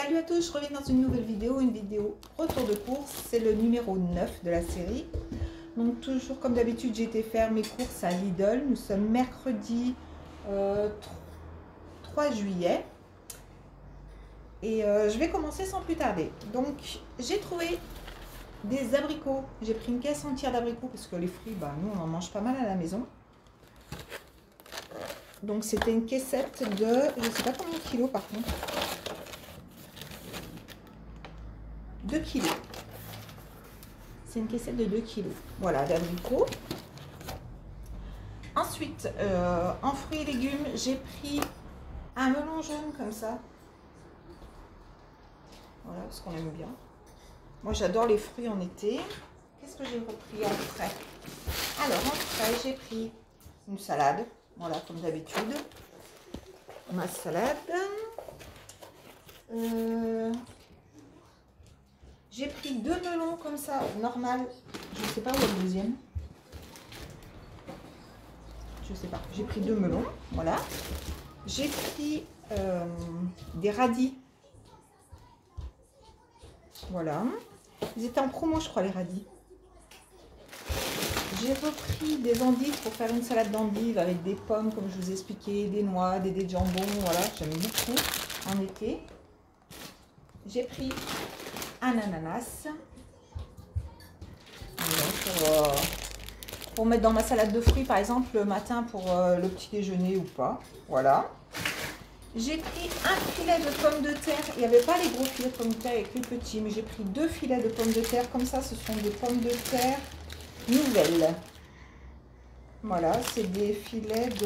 Salut à tous, je reviens dans une nouvelle vidéo, retour de course. C'est le numéro 9 de la série. Donc toujours comme d'habitude, j'ai été faire mes courses à Lidl. Nous sommes mercredi 3 juillet. Et je vais commencer sans plus tarder. Donc j'ai trouvé des abricots. J'ai pris une caisse entière d'abricots parce que les fruits, bah, nous on en mange pas mal à la maison. Donc c'était une caissette de, je sais pas combien de kilos par contre. 2 kilos. C'est une caissette de 2 kilos. Voilà, d'abricots. Ensuite, en fruits et légumes, j'ai pris un melon jaune comme ça. Voilà, parce qu'on aime bien. Moi, j'adore les fruits en été. Qu'est-ce que j'ai repris en frais? Alors, en frais, j'ai pris une salade. Voilà, comme d'habitude. Ma salade. J'ai pris 2 melons comme ça, normal. Je ne sais pas où est le deuxième. Je sais pas. J'ai pris 2 melons, voilà. J'ai pris des radis. Voilà. Ils étaient en promo, je crois, les radis. J'ai repris des endives pour faire une salade d'endives avec des pommes, comme je vous ai expliqué, des noix, des dés de jambon. Voilà, j'aime beaucoup en été. J'ai pris un ananas. Voilà, pour mettre dans ma salade de fruits, par exemple, le matin pour le petit déjeuner ou pas. Voilà. J'ai pris un filet de pommes de terre. Il n'y avait pas les gros filets de pommes de terre avec les petits, mais j'ai pris 2 filets de pommes de terre. Comme ça, ce sont des pommes de terre nouvelles. Voilà, c'est des filets de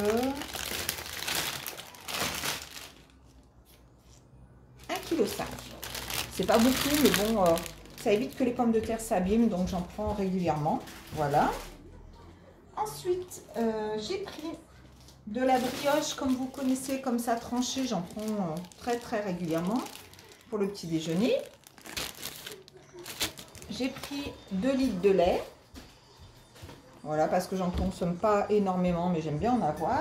1,5 kg. C'est pas beaucoup, mais bon, ça évite que les pommes de terre s'abîment, donc j'en prends régulièrement. Voilà. Ensuite, j'ai pris de la brioche, comme vous connaissez, comme ça, tranchée. J'en prends très régulièrement pour le petit déjeuner. J'ai pris 2 litres de lait. Voilà, parce que j'en consomme pas énormément, mais j'aime bien en avoir.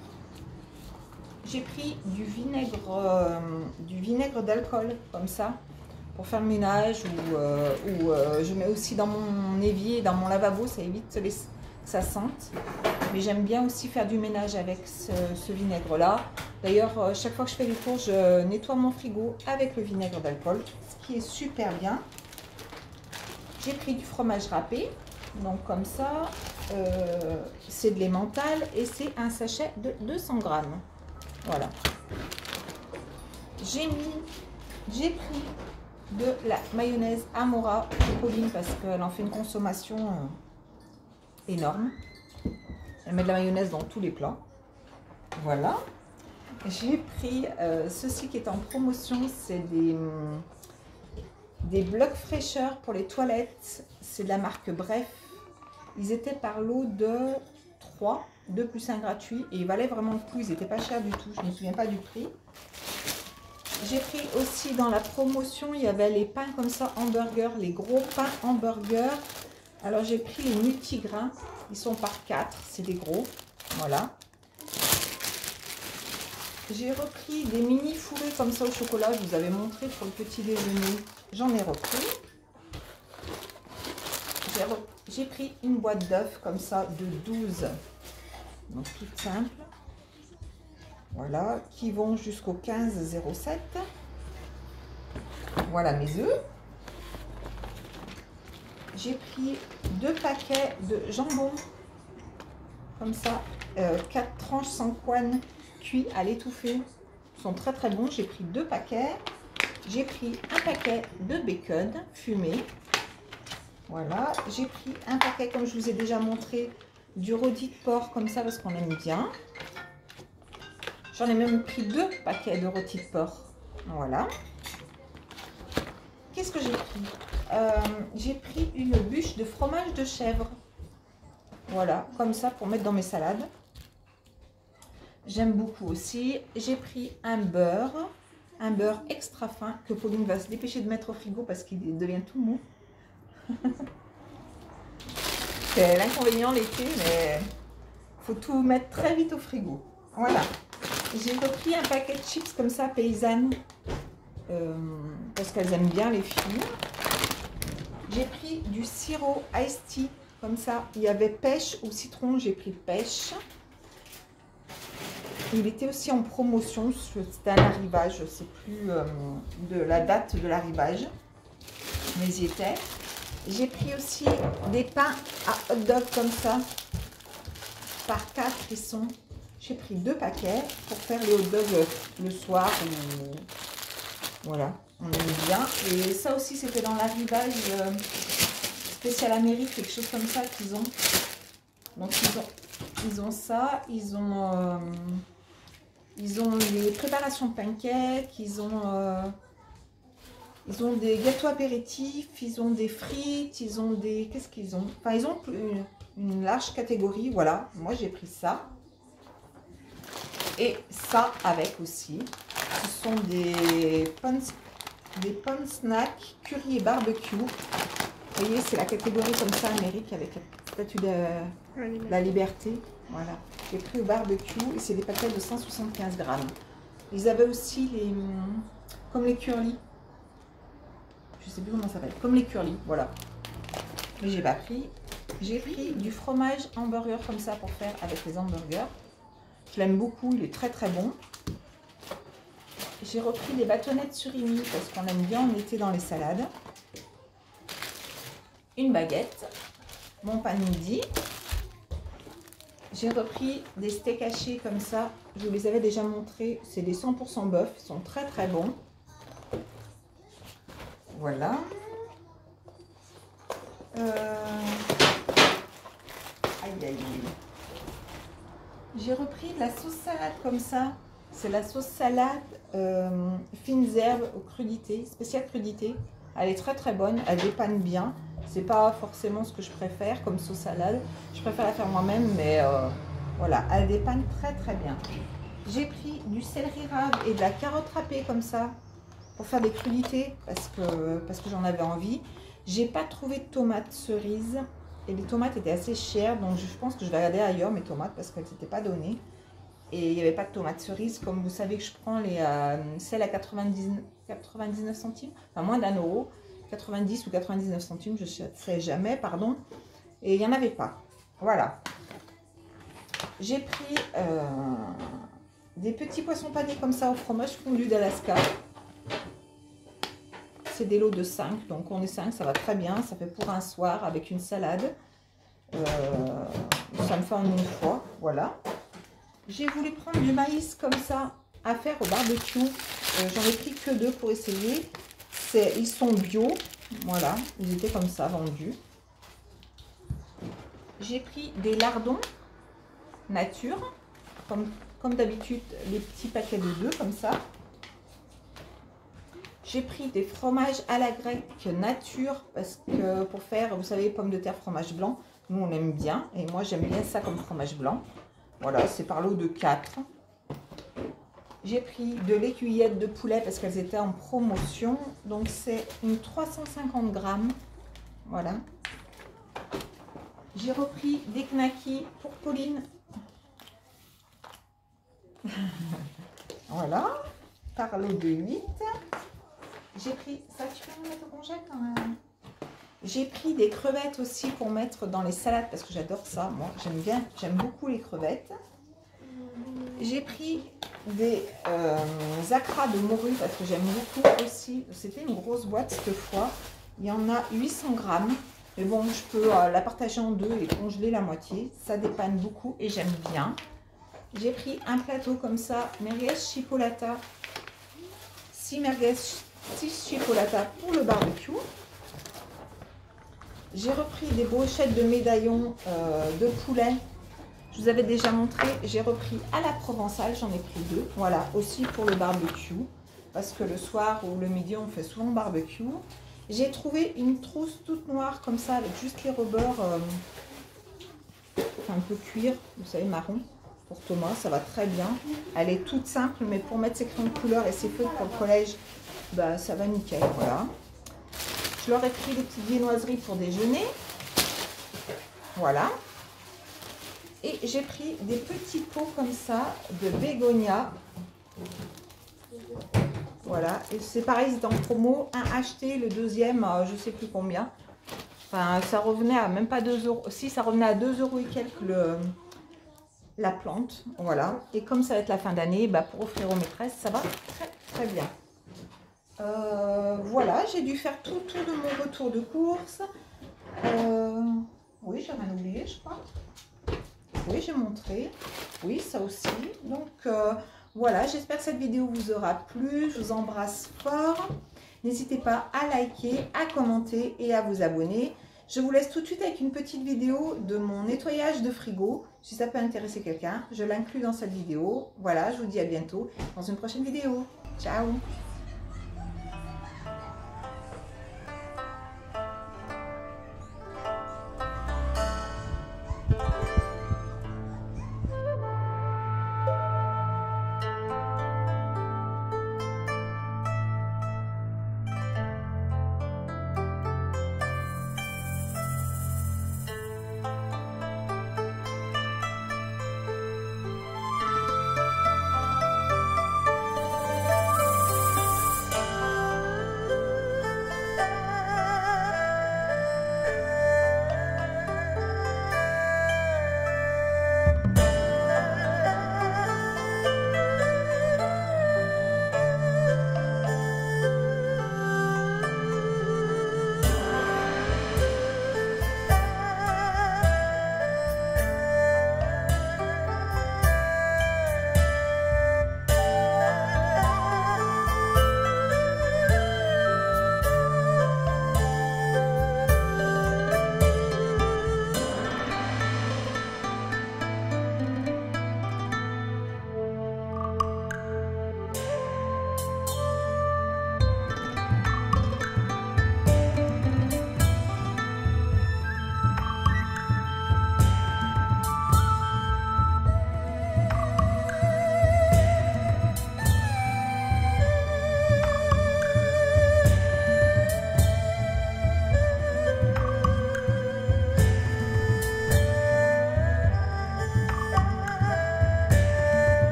J'ai pris du vinaigre d'alcool, comme ça, pour faire le ménage, ou je mets aussi dans mon évier, dans mon lavabo, ça évite que ça sente. Mais j'aime bien aussi faire du ménage avec ce vinaigre-là. D'ailleurs, chaque fois que je fais les courses, je nettoie mon frigo avec le vinaigre d'alcool, ce qui est super bien. J'ai pris du fromage râpé, donc comme ça, c'est de l'emmental et c'est un sachet de 200 grammes. Voilà. J'ai pris de la mayonnaise Amora de Pauline parce qu'elle en fait une consommation énorme. Elle met de la mayonnaise dans tous les plats. Voilà. J'ai pris ceci qui est en promotion, c'est des blocs fraîcheurs pour les toilettes. C'est de la marque Bref. Ils étaient par lot de 3, 2 plus 1 gratuit. Et ils valaient vraiment le coup. Ils n'étaient pas chers du tout. Je ne me souviens pas du prix. J'ai pris aussi dans la promotion, il y avait les pains comme ça, hamburger, les gros pains hamburger. Alors j'ai pris les multigrains. Ils sont par 4. C'est des gros. Voilà. J'ai repris des mini fourrés comme ça au chocolat. Je vous avais montré pour le petit déjeuner. J'en ai repris. J'ai pris une boîte d'œufs comme ça de 12. Donc toute simple. Voilà. Qui vont jusqu'au 15,07. Voilà mes œufs. J'ai pris 2 paquets de jambon. Comme ça. 4 tranches sans couenne cuits à l'étouffer. Ils sont très bons. J'ai pris 2 paquets. J'ai pris un paquet de bacon fumé. Voilà. J'ai pris un paquet, comme je vous ai déjà montré, du rôti de porc comme ça parce qu'on aime bien. J'en ai même pris 2 paquets de rôti de porc. Voilà. Qu'est-ce que j'ai pris? J'ai pris une bûche de fromage de chèvre. Voilà, comme ça pour mettre dans mes salades. J'aime beaucoup aussi. J'ai pris un beurre extra fin que Pauline va se dépêcher de mettre au frigo parce qu'il devient tout mou. C'est l'inconvénient l'été, mais il faut tout mettre très vite au frigo. Voilà. J'ai repris un paquet de chips comme ça, paysanne. parce qu'elles aiment bien les filles. J'ai pris du sirop iced tea, comme ça. Il y avait pêche ou citron, j'ai pris pêche. Il était aussi en promotion, c'était un arrivage, je ne sais plus de la date de l'arrivage, mais il y était. J'ai pris aussi des pains à hot dog comme ça, par 4 ils sont. J'ai pris 2 paquets pour faire les hot dogs le soir. Voilà, on aime bien. Et ça aussi, c'était dans l'arrivage spécial Amérique, quelque chose comme ça qu'ils ont. Donc ils ont ça, ils ont les préparations pancakes, ils ont des gâteaux apéritifs, ils ont des frites, ils ont des... Qu'est-ce qu'ils ont? Enfin, ils ont une large catégorie, voilà. Moi, j'ai pris ça. Et ça avec aussi. Ce sont des pain snacks, curry et barbecue. Vous voyez, c'est la catégorie comme ça, Amérique, avec la statue de la liberté. Voilà. J'ai pris au barbecue et c'est des paquets de 175 grammes. Ils avaient aussi les... comme les curly. Je sais plus comment ça s'appelle. Comme les curly, voilà. Mais j'ai pas pris. J'ai pris du fromage hamburger comme ça pour faire avec les hamburgers. Je l'aime beaucoup, il est très très bon. J'ai repris des bâtonnets de surimi parce qu'on aime bien en été dans les salades. Une baguette. Mon pain de midi. J'ai repris des steaks hachés comme ça. Je vous les avais déjà montrés. C'est des 100% bœuf. Ils sont très très bons. Voilà. Aïe aïe aïe. J'ai repris de la sauce salade comme ça. C'est la sauce salade fines herbes aux crudités, spéciale crudité. Elle est très très bonne. Elle dépanne bien. C'est pas forcément ce que je préfère comme sauce salade. Je préfère la faire moi-même, mais voilà, elle dépanne très très bien. J'ai pris du céleri rave et de la carotte râpée comme ça pour faire des crudités parce que j'en avais envie. J'ai pas trouvé de tomates cerises et les tomates étaient assez chères, donc je pense que je vais regarder ailleurs mes tomates parce qu'elles n'étaient pas données. Et il n'y avait pas de tomates cerises, comme vous savez que je prends celles à 99 centimes, enfin moins d'un euro, 90 ou 99 centimes, je ne sais jamais, pardon. Et il n'y en avait pas. Voilà. J'ai pris des petits poissons panés comme ça au fromage fondu d'Alaska. C'est des lots de 5, donc on est 5, ça va très bien. Ça fait pour un soir avec une salade. Ça me fait en une fois, voilà. J'ai voulu prendre du maïs comme ça à faire au barbecue. J'en ai pris que 2 pour essayer. Ils sont bio, voilà, ils étaient comme ça vendus. J'ai pris des lardons nature, comme d'habitude, les petits paquets de 2 comme ça. J'ai pris des fromages à la grecque nature parce que pour faire, vous savez, pommes de terre, fromage blanc, nous on aime bien et moi j'aime bien ça comme fromage blanc. Voilà, c'est par lot de 4. J'ai pris de l'écuillette de poulet parce qu'elles étaient en promotion. Donc c'est une 350 grammes. Voilà. J'ai repris des knackis pour Pauline. Voilà. Par lot de 8. J'ai pris... Ça, tu peux me mettre au congèle quand même. J'ai pris des crevettes aussi pour mettre dans les salades parce que j'adore ça. Moi, j'aime beaucoup les crevettes. J'ai pris des acras de morue parce que j'aime beaucoup aussi. C'était une grosse boîte cette fois. Il y en a 800 grammes. Mais bon, je peux la partager en 2 et congeler la moitié. Ça dépanne beaucoup et j'aime bien. J'ai pris un plateau comme ça, merguez chipolata. 6 merguez, 6 chipolata pour le barbecue. J'ai repris des brochettes de médaillons de poulet. Je vous avais déjà montré. J'ai repris à la provençale. J'en ai pris 2. Voilà, aussi pour le barbecue. Parce que le soir ou le midi, on fait souvent barbecue. J'ai trouvé une trousse toute noire comme ça, avec juste les rebords un peu cuir, vous savez, marron. Pour Thomas, ça va très bien. Elle est toute simple, mais pour mettre ses crayons de couleur et ses feutres pour le collège, bah, ça va nickel. Voilà. Je leur ai pris des petites viennoiseries pour déjeuner. Voilà. Et j'ai pris des petits pots comme ça de bégonia. Voilà, et c'est pareil, c'est en promo, un acheté, le deuxième, je sais plus combien. Enfin, ça revenait à même pas 2 euros. Si, ça revenait à 2 euros et quelques la plante. Voilà. Et comme ça va être la fin d'année, bah, pour offrir aux maîtresses, ça va très très bien. Voilà, j'ai dû faire tout de mon retour de course. Oui, j'ai rien oublié, je crois. Oui, j'ai montré. Oui, ça aussi. Donc, voilà, j'espère que cette vidéo vous aura plu. Je vous embrasse fort. N'hésitez pas à liker, à commenter et à vous abonner. Je vous laisse tout de suite avec une petite vidéo de mon nettoyage de frigo. Si ça peut intéresser quelqu'un, je l'inclus dans cette vidéo. Voilà, je vous dis à bientôt dans une prochaine vidéo. Ciao!